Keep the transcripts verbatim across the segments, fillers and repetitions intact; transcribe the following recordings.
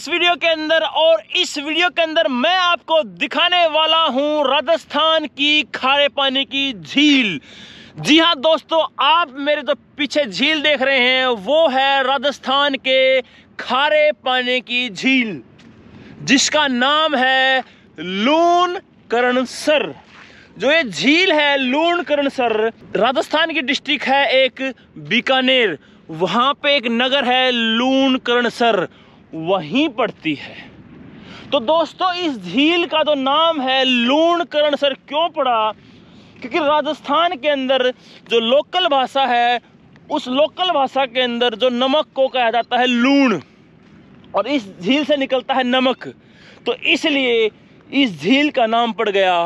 इस वीडियो के अंदर और इस वीडियो के अंदर मैं आपको दिखाने वाला हूं राजस्थान की खारे पानी की झील। जी हां दोस्तों, आप मेरे जो पीछे झील देख रहे हैं वो है राजस्थान के खारे पानी की झील, जिसका नाम है लूणकरणसर। जो ये झील है लूणकरणसर, राजस्थान की डिस्ट्रिक्ट है एक बीकानेर, वहां पे एक नगर है लूणकरणसर, वहीं पड़ती है। तो दोस्तों इस झील का जो नाम है लूणकरणसर क्यों पड़ा, क्योंकि राजस्थान के अंदर जो लोकल भाषा है उस लोकल भाषा के अंदर जो नमक को कहा जाता है लूण, और इस झील से निकलता है नमक, तो इसलिए इस झील का नाम पड़ गया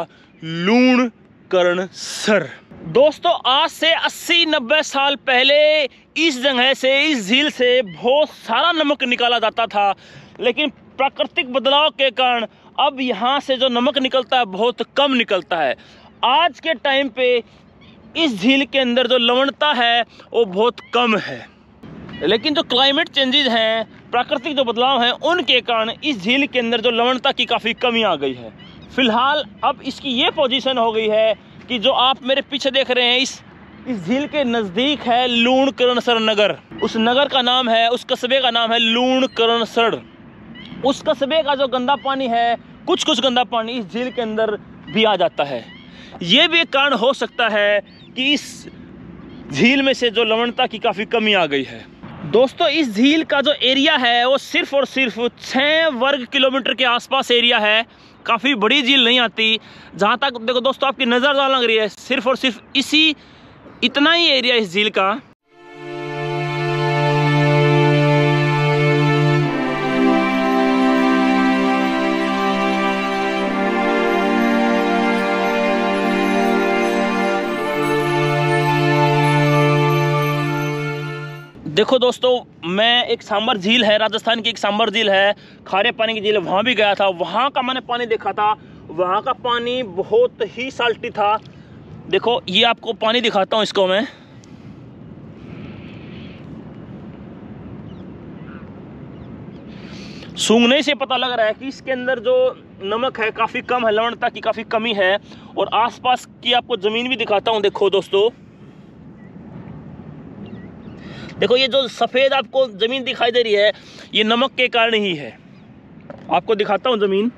लूणकरणसर। दोस्तों आज से अस्सी नब्बे साल पहले इस जगह से, इस झील से बहुत सारा नमक निकाला जाता था, लेकिन प्राकृतिक बदलाव के कारण अब यहाँ से जो नमक निकलता है बहुत कम निकलता है। आज के टाइम पे इस झील के अंदर जो लवणता है वो बहुत कम है, लेकिन जो क्लाइमेट चेंजेस हैं, प्राकृतिक जो बदलाव हैं, उनके कारण इस झील के अंदर जो लवणता की काफ़ी कमी आ गई है। फिलहाल अब इसकी ये पोजीशन हो गई है कि जो आप मेरे पीछे देख रहे हैं इस इस झील के नज़दीक है लूणकरणसर नगर। उस नगर का नाम है, उस कस्बे का नाम है लूणकरणसर। उस कस्बे का जो गंदा पानी है, कुछ कुछ गंदा पानी इस झील के अंदर भी आ जाता है। ये भी एक कारण हो सकता है कि इस झील में से जो लवणता की काफ़ी कमी आ गई है। दोस्तों इस झील का जो एरिया है वो सिर्फ और सिर्फ छः वर्ग किलोमीटर के आसपास एरिया है, काफ़ी बड़ी झील नहीं आती। जहाँ तक देखो दोस्तों आपकी नज़र डाल लग रही है, सिर्फ और सिर्फ इसी इतना ही एरिया इस झील का। देखो दोस्तों, मैं एक सांबर झील है, राजस्थान की एक सांबर झील है, खारे पानी की झील है, वहाँ भी गया था। वहाँ का मैंने पानी देखा था, वहाँ का पानी बहुत ही साल्टी था। देखो ये आपको पानी दिखाता हूँ, इसको मैं सूंघने से पता लग रहा है कि इसके अंदर जो नमक है काफ़ी कम है, लवणता की काफ़ी कमी है। और आसपास की आपको ज़मीन भी दिखाता हूँ। देखो दोस्तों, देखो ये जो सफ़ेद आपको ज़मीन दिखाई दे रही है, ये नमक के कारण ही है। आपको दिखाता हूँ ज़मीन।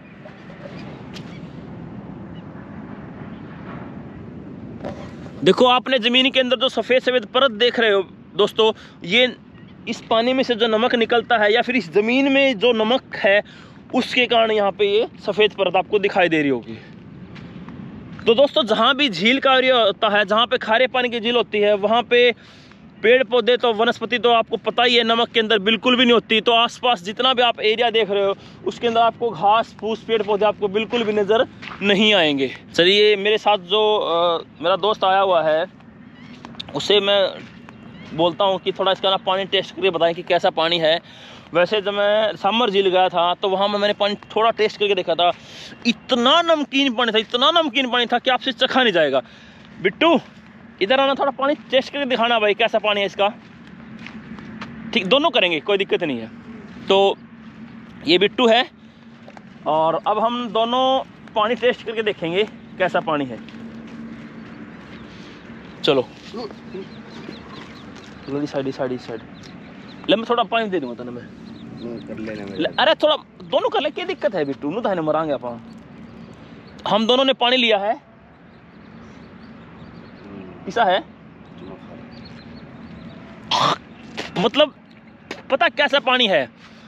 देखो आपने ज़मीन के अंदर जो सफ़ेद सफ़ेद परत देख रहे हो दोस्तों, ये इस पानी में से जो नमक निकलता है, या फिर इस ज़मीन में जो नमक है उसके कारण यहाँ पे ये सफ़ेद परत आपको दिखाई दे रही होगी। तो दोस्तों जहाँ भी झील का एरिया होता है, जहाँ पे खारे पानी की झील होती है, वहाँ पे पेड़ पौधे तो वनस्पति तो आपको पता ही है नमक के अंदर बिल्कुल भी नहीं होती। तो आसपास जितना भी आप एरिया देख रहे हो उसके अंदर आपको घास फूस पेड़ पौधे आपको बिल्कुल भी नज़र नहीं आएंगे। चलिए मेरे साथ जो आ, मेरा दोस्त आया हुआ है उसे मैं बोलता हूँ कि थोड़ा इसका ना पानी टेस्ट करके बताएं कि कैसा पानी है। वैसे जब मैं सांबर झील गया था तो वहाँ में मैंने पानी थोड़ा टेस्ट करके देखा था, इतना नमकीन पानी था, इतना नमकीन पानी था कि आपसे चखा नहीं जाएगा। बिट्टू इधर आना, थोड़ा पानी टेस्ट करके दिखाना भाई कैसा पानी है इसका। ठीक, दोनों करेंगे, कोई दिक्कत नहीं है। तो ये बिट्टू है और अब हम दोनों पानी टेस्ट करके देखेंगे कैसा पानी है। चलो साइड साइड साइड ले, मैं थोड़ा पानी दे दूंगा तने मैं कर लेना। अरे थोड़ा दोनों कर ले, क्या दिक्कत है बिट्टू, नू तो मरांगे आप। हम दोनों ने पानी लिया है, ऐसा है मतलब पता कैसा पानी है।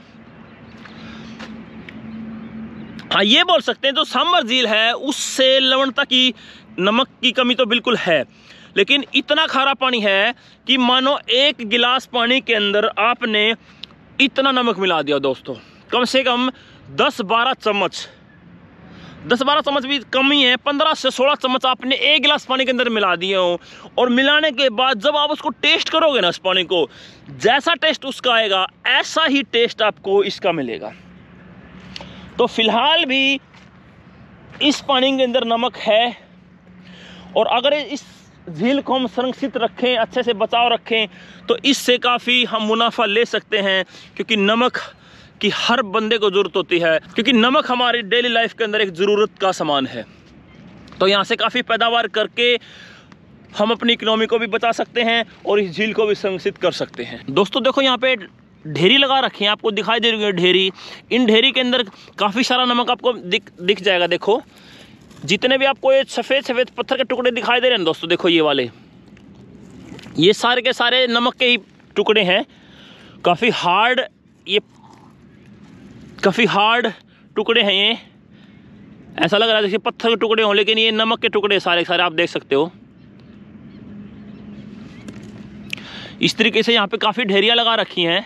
हाँ ये बोल सकते हैं जो सांबर झील है उससे लवणता की, नमक की कमी तो बिल्कुल है, लेकिन इतना खारा पानी है कि मानो एक गिलास पानी के अंदर आपने इतना नमक मिला दिया दोस्तों, कम से कम दस बारह चम्मच, दस बारह चम्मच भी कम ही है, पंद्रह से सोलह चम्मच आपने एक गिलास पानी के अंदर मिला दिए हो। और मिलाने के बाद जब आप उसको टेस्ट करोगे ना, इस पानी को, जैसा टेस्ट उसका आएगा ऐसा ही टेस्ट आपको इसका मिलेगा। तो फिलहाल भी इस पानी के अंदर नमक है, और अगर इस झील को हम संरक्षित रखें, अच्छे से बचाव रखें, तो इससे काफ़ी हम मुनाफा ले सकते हैं, क्योंकि नमक कि हर बंदे को ज़रूरत होती है, क्योंकि नमक हमारी डेली लाइफ के अंदर एक ज़रूरत का सामान है। तो यहाँ से काफ़ी पैदावार करके हम अपनी इकोनॉमी को भी बचा सकते हैं और इस झील को भी संरक्षित कर सकते हैं। दोस्तों देखो यहाँ पे ढेरी लगा रखी है, आपको दिखाई दे रही है ढेरी। इन ढेरी के अंदर काफ़ी सारा नमक आपको दिख दिख जाएगा। देखो जितने भी आपको ये सफ़ेद सफ़ेद पत्थर के टुकड़े दिखाई दे रहे हैं दोस्तों, देखो ये वाले, ये सारे के सारे नमक के ही टुकड़े हैं। काफ़ी हार्ड, ये काफ़ी हार्ड टुकड़े हैं। ये ऐसा लग रहा है जैसे पत्थर के टुकड़े हों, लेकिन ये नमक के टुकड़े सारे सारे आप देख सकते हो। इस तरीके से यहाँ पे काफ़ी ढेरियाँ लगा रखी हैं।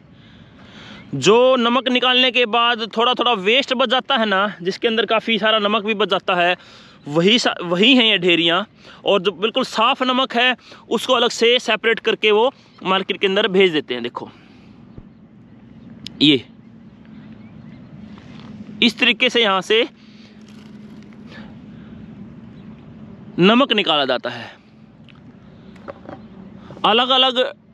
जो नमक निकालने के बाद थोड़ा थोड़ा वेस्ट बच जाता है ना, जिसके अंदर काफ़ी सारा नमक भी बच जाता है, वही वही हैं ये ढेरियाँ। और जो बिल्कुल साफ़ नमक है उसको अलग से सेपरेट करके वो मार्केट के अंदर भेज देते हैं। देखो ये इस तरीके से यहाँ से नमक निकाला जाता है। अलग अलग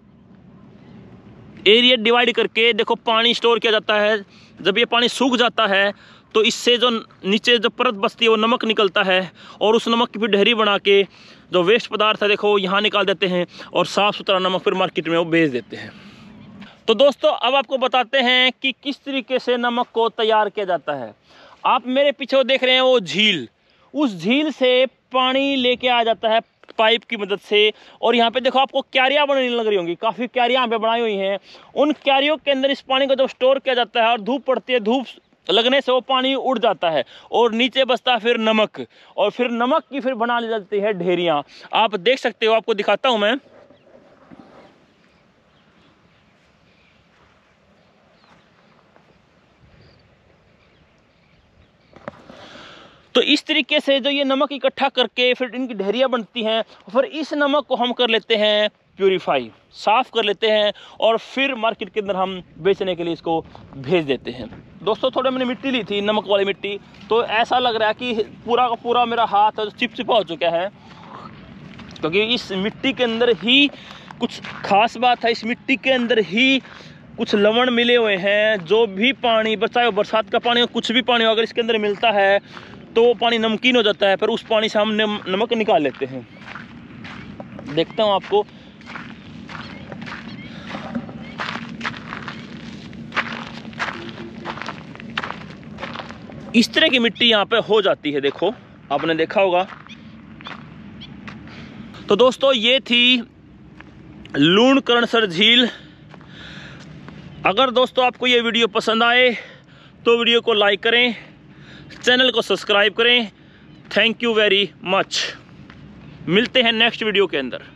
एरिया डिवाइड करके देखो पानी स्टोर किया जाता है। जब ये पानी सूख जाता है तो इससे जो नीचे जो परत बचती है वो नमक निकलता है, और उस नमक की फिर ढेरी बना के जो वेस्ट पदार्थ है देखो यहाँ निकाल देते हैं, और साफ़ सुथरा नमक फिर मार्केट में वो बेच देते हैं। तो दोस्तों अब आपको बताते हैं कि किस तरीके से नमक को तैयार किया जाता है। आप मेरे पीछे देख रहे हैं वो झील, उस झील से पानी लेके आ जाता है पाइप की मदद से, और यहाँ पे देखो आपको क्यारियाँ बनने लग रही होंगी, काफ़ी क्यारियाँ यहाँ पे बनाई हुई हैं। उन क्यारियों के अंदर इस पानी को जब स्टोर किया जाता है और धूप पड़ती है, धूप लगने से वो पानी उड़ जाता है और नीचे बचता है फिर नमक, और फिर नमक की फिर बना ली जाती है ढेरियाँ। आप देख सकते हो, आपको दिखाता हूँ मैं। तो इस तरीके से जो ये नमक इकट्ठा करके फिर इनकी ढेरियाँ बनती हैं, फिर इस नमक को हम कर लेते हैं प्यूरीफाई, साफ़ कर लेते हैं, और फिर मार्केट के अंदर हम बेचने के लिए इसको भेज देते हैं। दोस्तों थोड़ा मैंने मिट्टी ली थी, नमक वाली मिट्टी, तो ऐसा लग रहा है कि पूरा का पूरा मेरा हाथ चिपचिपा हो चुका है, क्योंकि इस मिट्टी के अंदर ही कुछ खास बात है। इस मिट्टी के अंदर ही कुछ लवण मिले हुए हैं। जो भी पानी, चाहे बरसात का पानी हो, कुछ भी पानी हो, अगर इसके अंदर मिलता है तो वो पानी नमकीन हो जाता है, फिर उस पानी से हम नमक निकाल लेते हैं। देखता हूँ आपको। इस तरह की मिट्टी यहाँ पे हो जाती है, देखो आपने देखा होगा। तो दोस्तों ये थी लूणकरणसर झील। अगर दोस्तों आपको ये वीडियो पसंद आए तो वीडियो को लाइक करें, चैनल को सब्सक्राइब करें। Thank you very much. मिलते हैं नेक्स्ट वीडियो के अंदर।